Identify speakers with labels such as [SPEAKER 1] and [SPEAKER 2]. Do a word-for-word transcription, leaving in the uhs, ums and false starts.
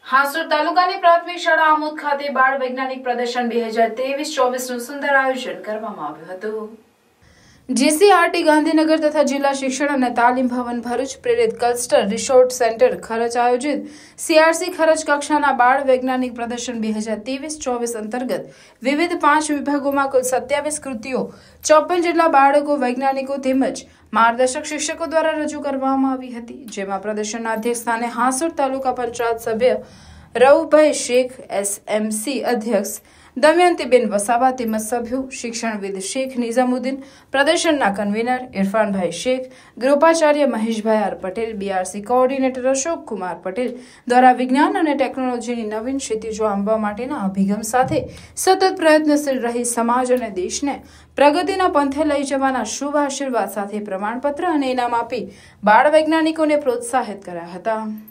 [SPEAKER 1] હાસોડ તાલુકાની પ્રાથમિક શાળા આમોદ ખાતે બાળ વૈજ્ઞાનિક પ્રદર્શન બે હજાર ત્રેવીસ ચોવીસ નું સુંદર આયોજન કરવામાં આવ્યું હતું। જીસીઆરટી ગાંધીનગર તથા જિલ્લા શિક્ષણ અને તાલીમ ભવન ભરૂચ પ્રેરિત ક્લસ્ટર રિસોર્ટ સેન્ટર ખરચ આયોજિત સીઆરસી ખરચ કક્ષાના બાળ વૈજ્ઞાનિક પ્રદર્શન બે હજાર ત્રેવીસ ચોવીસ અંતર્ગત વિવિધ પાંચ વિભાગોમાં કુલ સત્યાવીસ કૃતિઓ ચોપન જેટલા બાળકો વૈજ્ઞાનિકો તેમજ માર્ગદર્શક શિક્ષકો દ્વારા રજૂ કરવામાં આવી હતી, જેમાં પ્રદર્શનના અધ્યક્ષ સ્થાને હાસોડ તાલુકા પંચાયત સભ્ય રઉફભાઈ શેખ, એસએમસી અધ્યક્ષ દમયંતીબેન વસાવા તેમજ સભ્યો, શિક્ષણવિદ શેખ નિઝામુદ્દીન, પ્રદર્શનના કન્વીનર ઇરફાનભાઈ શેખ, ગૃહોપાચાર્ય મહેશભાઈ R Patel, BRC coordinator Ashok Kumar Patel દ્વારા વિજ્ઞાન અને ટેકનોલોજીની નવીન ક્ષિતિજો આંબવા માટેના અભિગમ સાથે સતત પ્રયત્નશીલ રહી સમાજ અને દેશને પ્રગતિના પંથે લઈ જવાના શુભ આશીર્વાદ સાથે પ્રમાણપત્ર અને ઇનામ આપી બાળ વૈજ્ઞાનિકોને પ્રોત્સાહિત કર્યા હતા।